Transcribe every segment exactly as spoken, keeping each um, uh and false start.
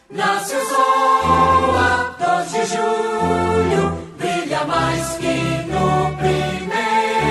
Nasce o sol a dois de julho, brilha mais que no primeiro.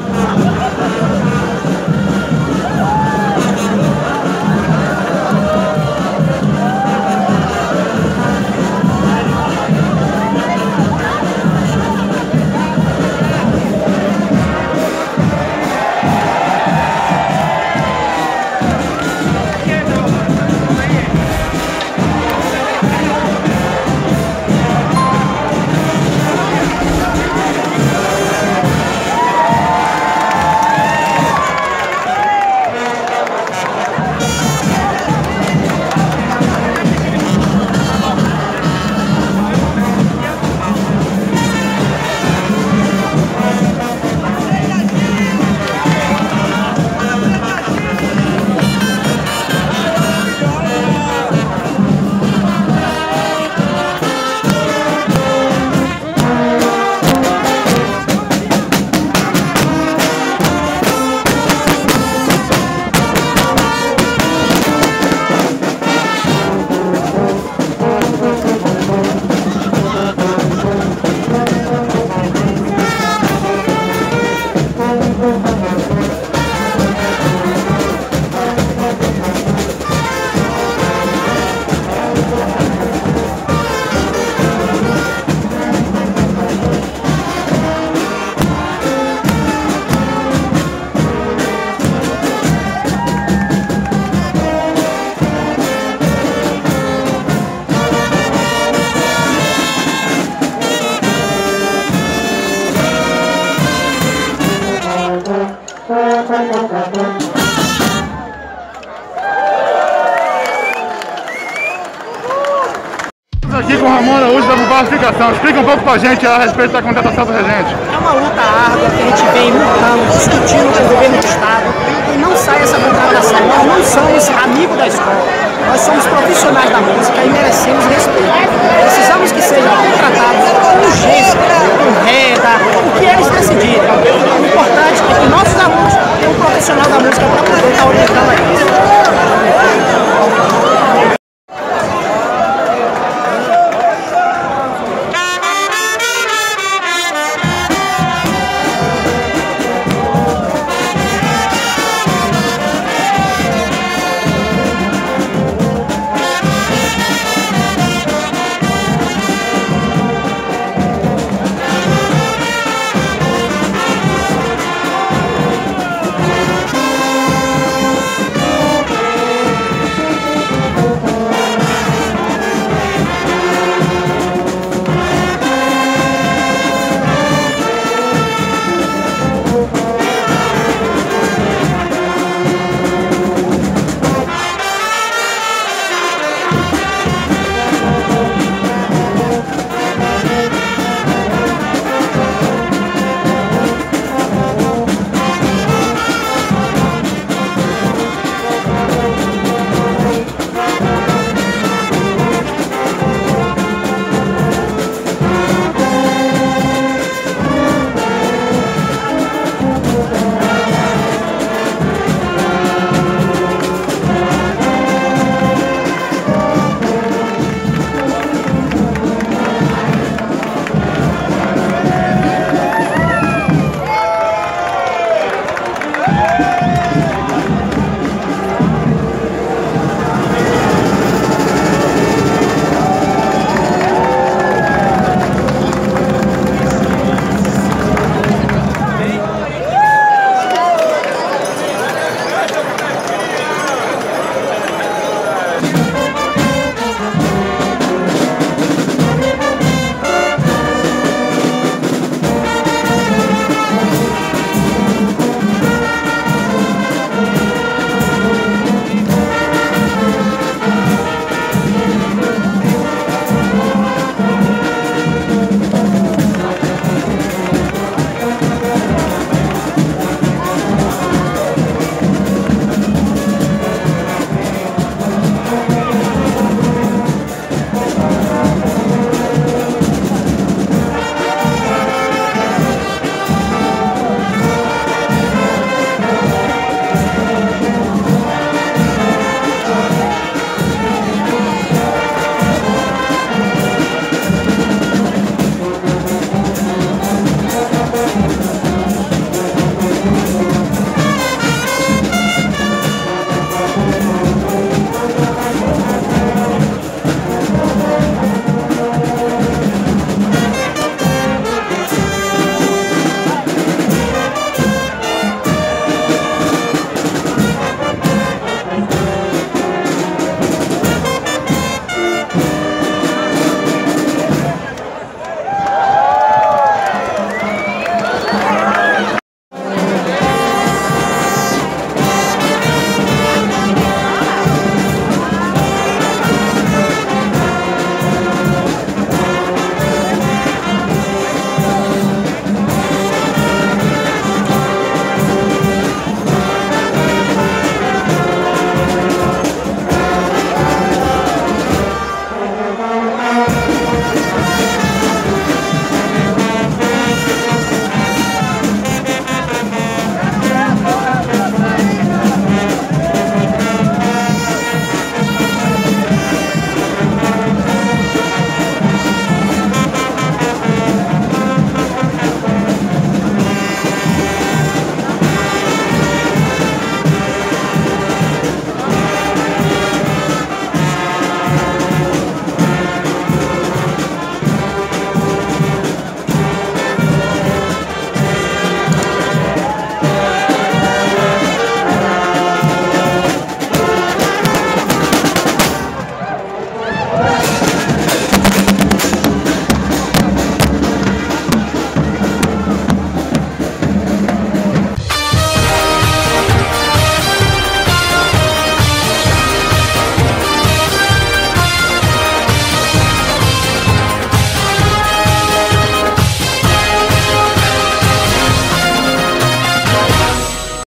Aqui com o Ramon Araújo da Bufalificação. Explica um pouco pra gente a respeito da contratação do regente. É uma luta árdua que a gente vem lutando, discutindo com o governo do estado e não sai essa contratação. Nós não somos amigos da escola, nós somos profissionais da música e merecemos respeito. Precisamos que sejam contratados com urgência, com renda, o que eles decidirem. O importante é que nossos alunos tenham um profissional da música para poder estar orientando a eles.